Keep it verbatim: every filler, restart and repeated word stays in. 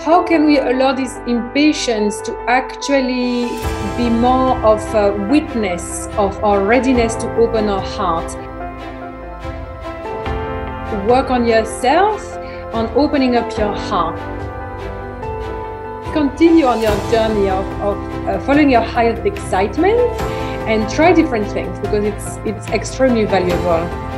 how can we allow this impatience to actually be more of a witness of our readiness to open our heart? Work on yourself, on opening up your heart. Continue on your journey of, of uh, following your highest excitement and try different things, because it's, it's extremely valuable.